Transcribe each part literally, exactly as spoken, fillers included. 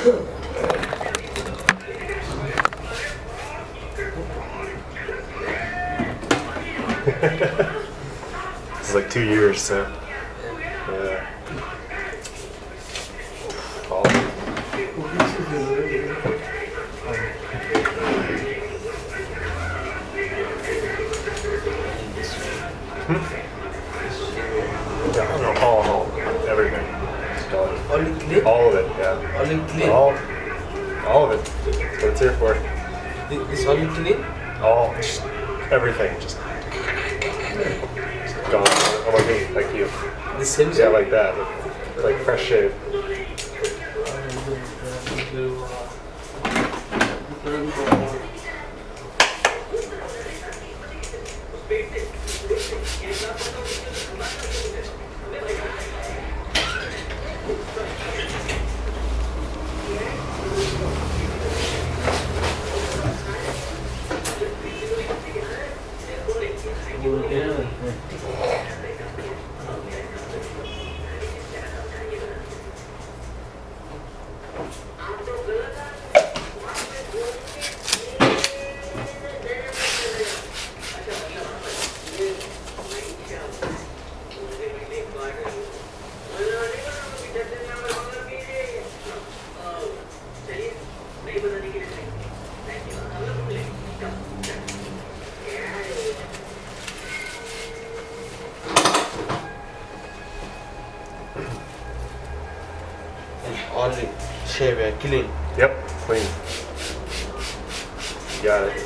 This is like two years, so yeah. All yeah, I don't know, all, all, everything. Only clean? All of it, yeah. Only clean? All, all of it. That's what it's here for. This, this only clean? All, just everything, just, just gone. Oh, like me, like you. The same Yeah, like that, like, like fresh shave. Only shave and clean. Yep, clean. Got it.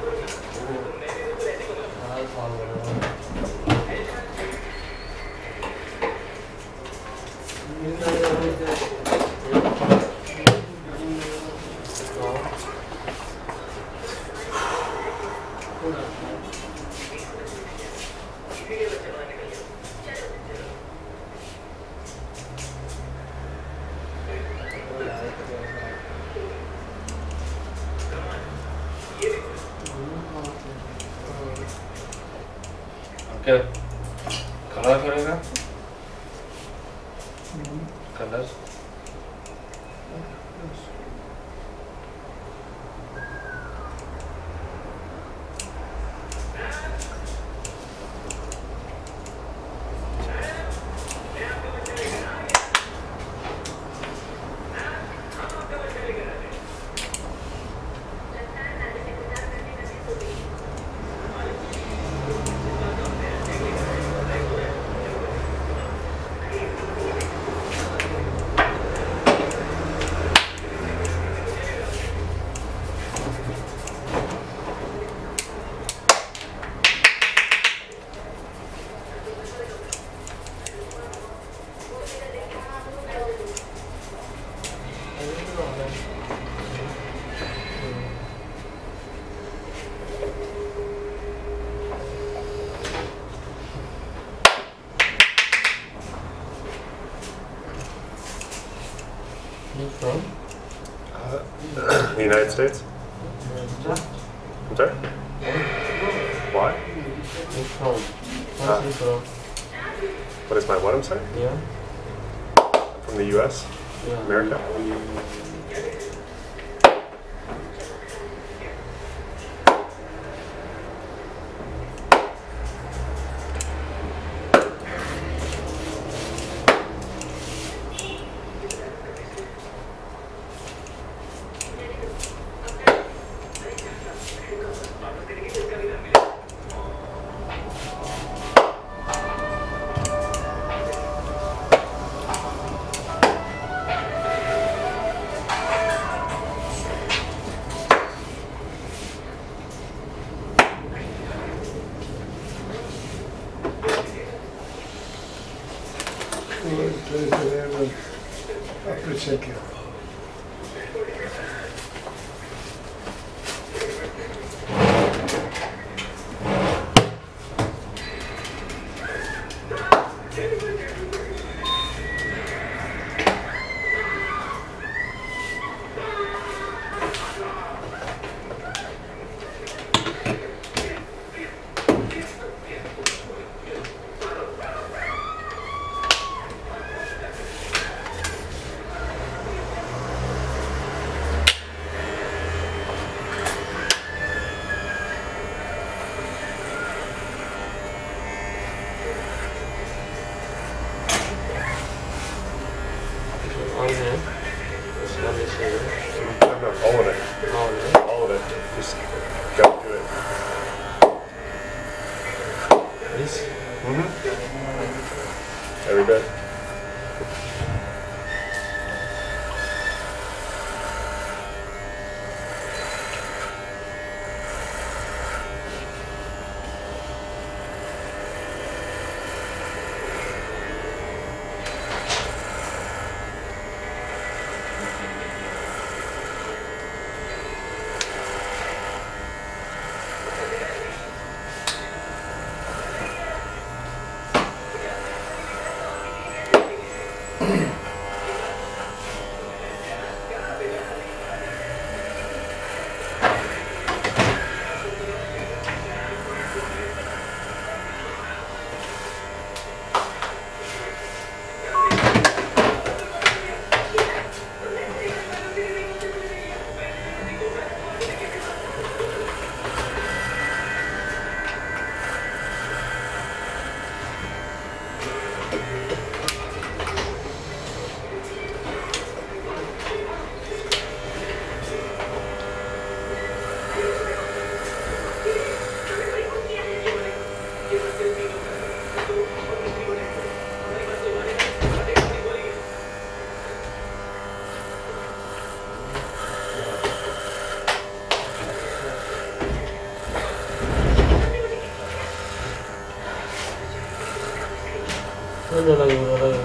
क्या colour करेगा colour You from? Uh, the United States? I'm sorry? Why? You from? Where Uh, you from? What is my what, I'm sorry? Yeah. From the U S? Yeah. America? Appreciate you. here. It's only shaving. No, no, all of it. All here. All of it. Just go do it. This. Mm-hmm. Every bit. Udah lagi, udah lagi.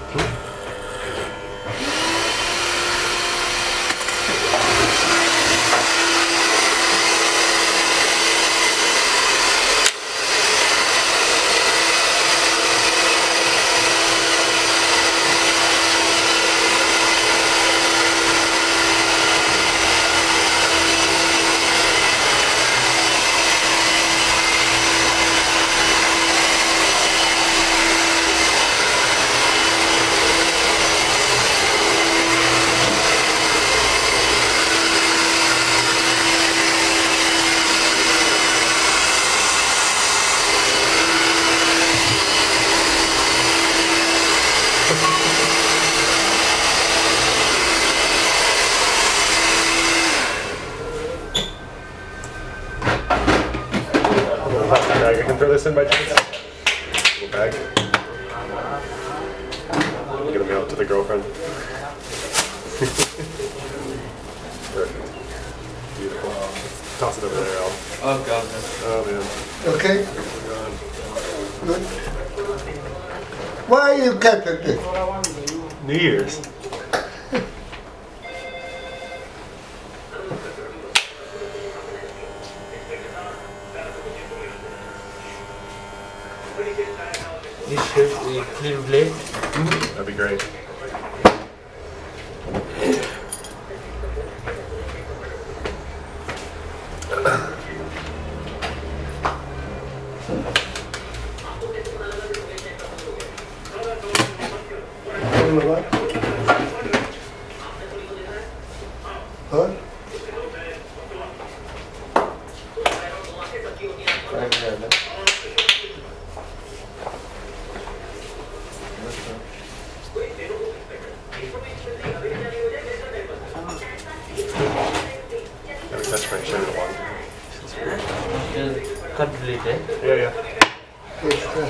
Bag. I can throw this in by chance. Little bag. I'm gonna mail it to the girlfriend. Perfect. Beautiful. Toss it over there, Al. Oh god, man. Oh man. Okay? Oh, God. Good. Why you cut it? New Year's. This shave the clean blade. That'd be great. What? Huh? Right here, no? Haven't touched my chin in a long time. Just cut blade, eh? Yeah, yeah. Yes, sir.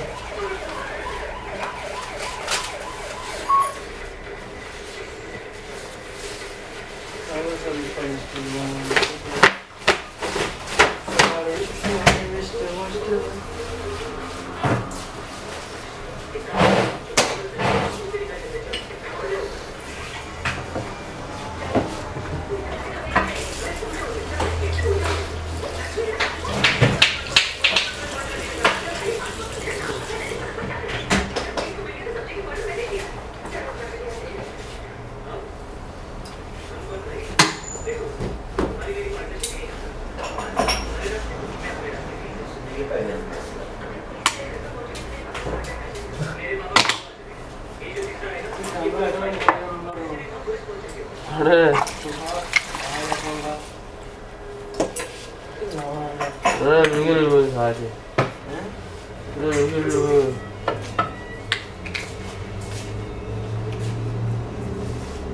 Ada. Ada minggir dulu saja. Ada minggir dulu.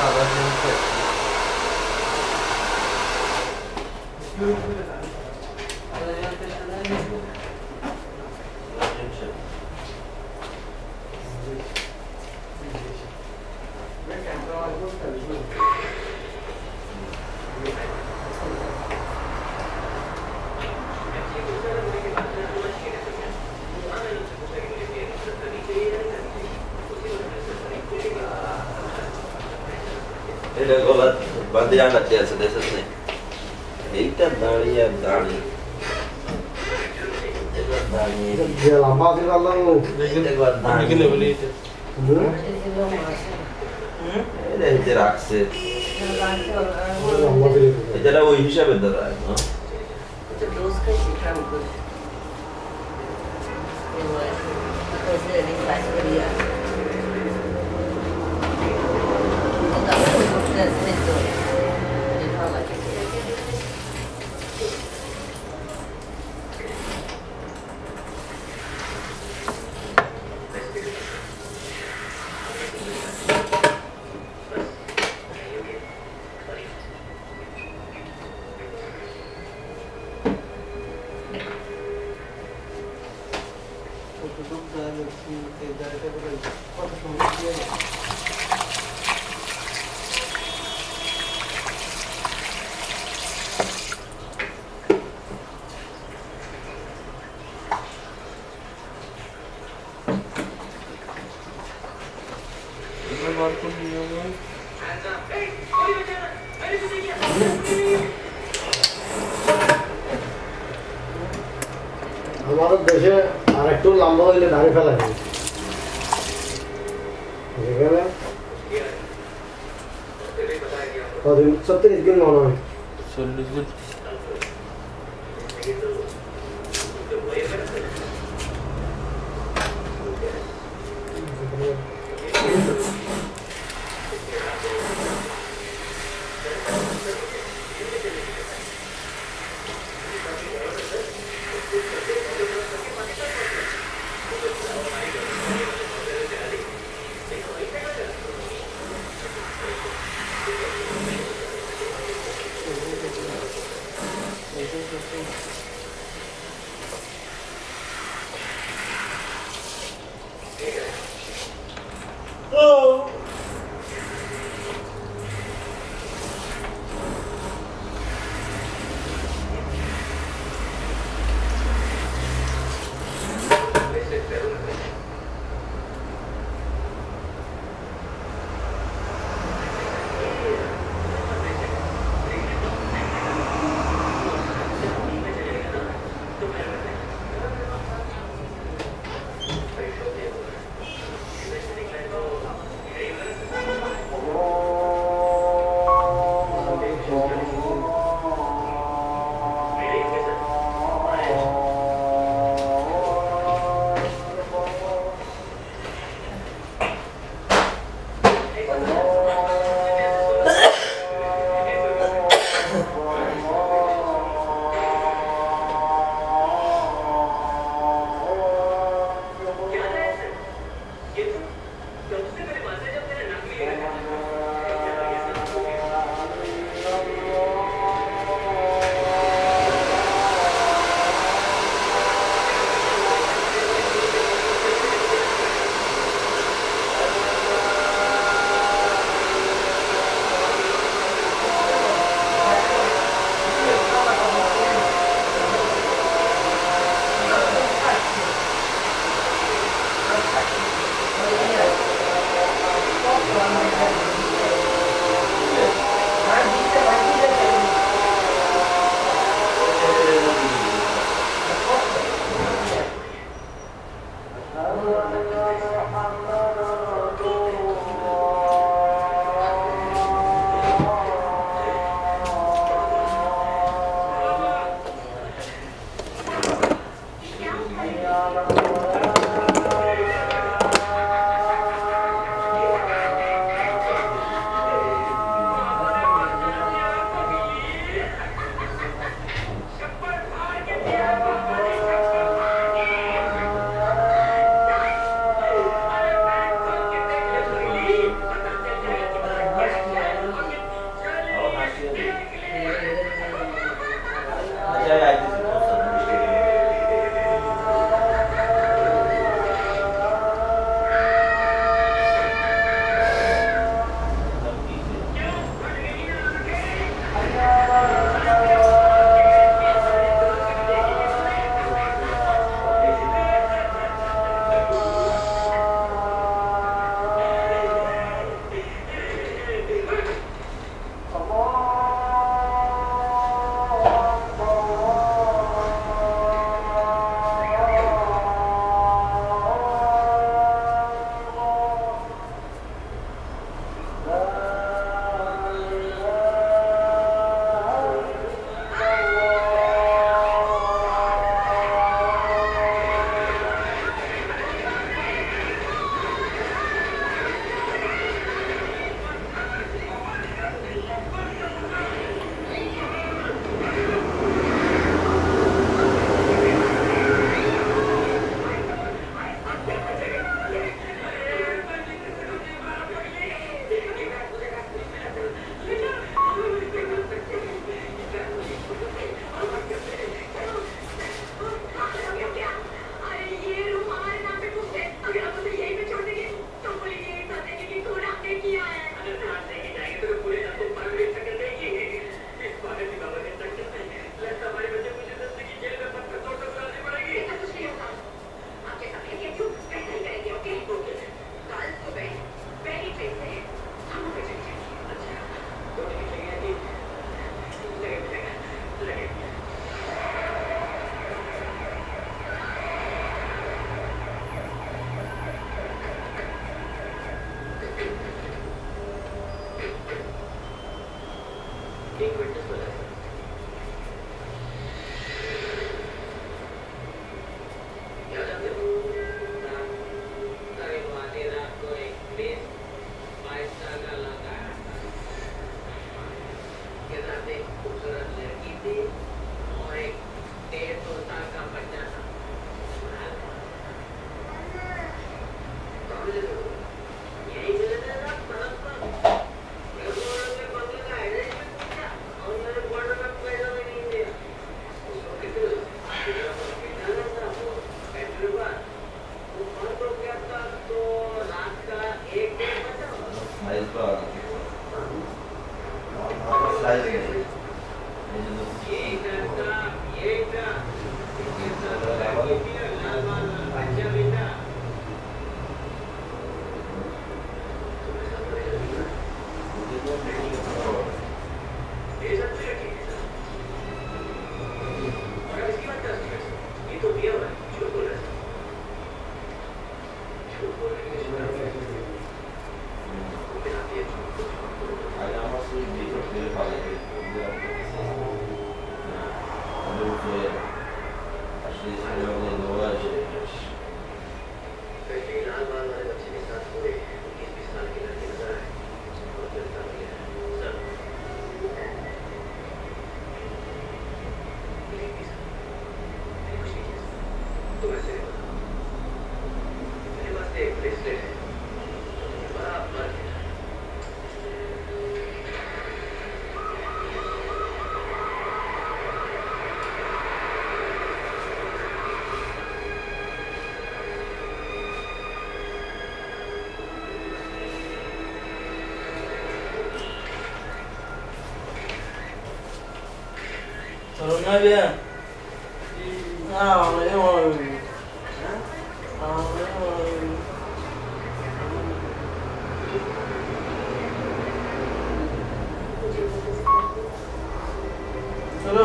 आवाज नहीं करती Ele agora bandeira na testa dessas nem. Eita, Dani, é Dani. Eita, Dani. dia lama sih kalau लेकिन Eita, agora लेकिन Dani. Level ही थे Ele é interaxe. lama sih Ele era o হিসাবে দাঁড়ায়, no? बार को नहीं होगा আমাদের দেশে আরেকটু লম্বা হইলে দাড়ি ফেলা যায় যেখানে কদিন সত্তর দিন মনে হয় चल्लिस दिन Corona bien. Ah, me voy. Ah, me voy. चलो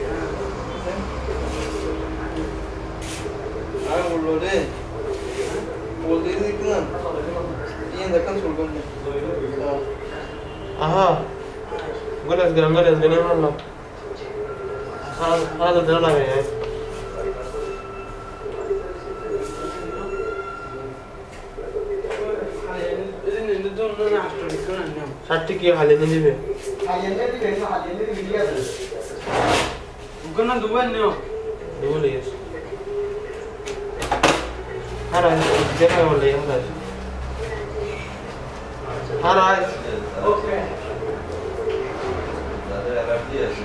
ah बोलो रे बोल दे इतना ये देखन सुन कौन aha galas galas galas gane wallo ha ha da dala me hai ষাটটি কি হালে নিয়ে দিবে হালিয়ে দিবে না হালিয়ে দিবে ভিডিও আছে उगना दुबई नहीं हो দুবো লিয়েস আর আজ দেখা বলে আমরা আর আজ ওকে তাদের অ্যালার্জি আছে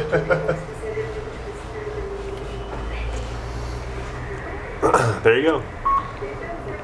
There you go.